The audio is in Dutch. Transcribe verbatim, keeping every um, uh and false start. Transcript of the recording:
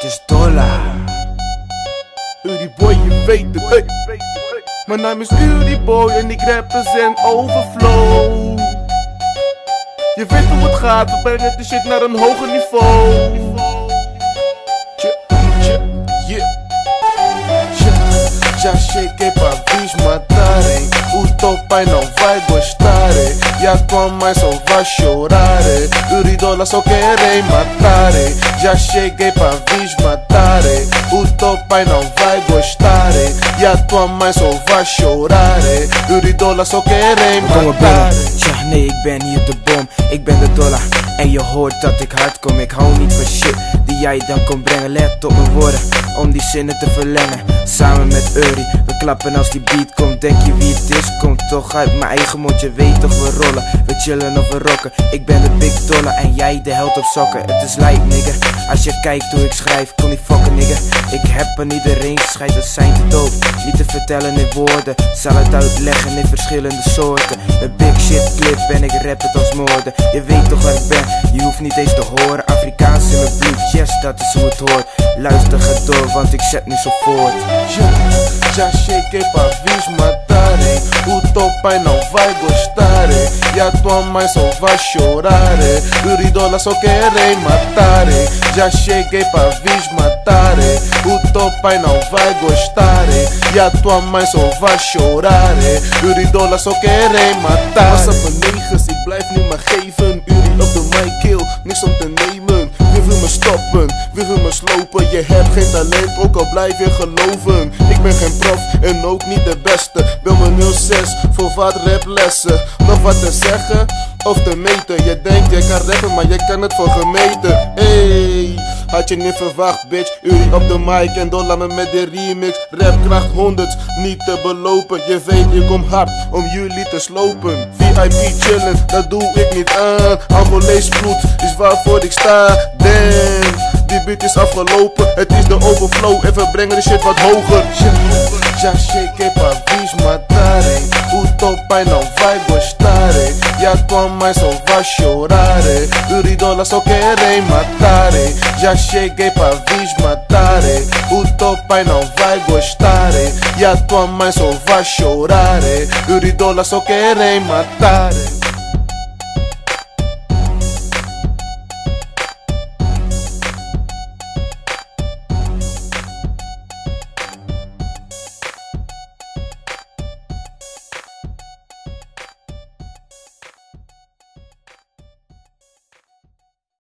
is Dollar. Uri boy, je weet het, hey. Mijn naam is Uri boy en ik represent Overflow. Je weet hoe het gaat, we brengen de shit naar een hoger niveau. Já cheguei pra vis matarem. O teu pai não vai gostar, e a tua mãe só vai chorar. Uri Dollar só querem matar. Já cheguei pra vis matarem. O teu pai não vai gostar, e a tua mãe só vai chorar. Uri Dollar só querem matar. Ja, nee, ik ben hier de bom, ik ben de Dollar. En je hoort dat ik hard kom, ik hou niet van shit die jij dan kon brengen. Let op mijn woorden, om die zinnen te verlengen. Samen met Uri, we klappen als die beat komt. Denk je wie het is, komt toch uit mijn eigen mond. Je weet toch we rollen, we chillen of we rocken. Ik ben de Big Dollar en jij de held op sokken. Het is lijp nigga, als je kijkt hoe ik schrijf, kon niet fokken nigga. Ik heb aan iedereen geschreid, dat zijn te dood. Niet te vertellen in woorden, zal het uitleggen in verschillende soorten. Een big shit clip en ik rap het als moorden. Je weet toch waar ik ben, je hoeft niet eens te horen. Afrikaans in mijn bloed, yes dat is hoe het hoort. Luister het door, want ik zet nu zo voort. Já cheguei pra vis matarem. O teu pai não vai gostar, e a tua mãe só vai chorar. Uri Dollar só querem matar. Já cheguei pra vis matarem. O teu pai não vai gostar, e a tua mãe só vai chorar. Uri Dollar só querem matar. Massa van negens, ik blijf nu maar geven. Uri op de mic kill, niks om te nemen. Wie wil me stoppen, wie wil me slopen? Je hebt geen talent, ook al blijf je geloven. Ik ben geen prof en ook niet de beste. Wil me nul zes voor wat raplessen. Nog wat te zeggen of te meten. Je denkt je kan rappen, maar je kan het voor gemeten. Hey, had je niet verwacht bitch. Uri op de mic en Dollar me met de remix. Rapkracht honderd, niet te belopen. Je weet ik kom hard om jullie te slopen. V I P chillen, dat doe ik niet aan. Angolees bloed is waarvoor ik sta. Damn, die beat is afgelopen. Het is de Overflow en we brengen de shit wat hoger. Já cheguei pra vis matarem. O teu pai não vai gostar, e a tua mãe só vai chorar. Uri Dollar só querem matar. Já cheguei pra vis matarem. O teu pai não vai gostar, e a tua mãe só vai chorar. Uri Dollar só querem matar.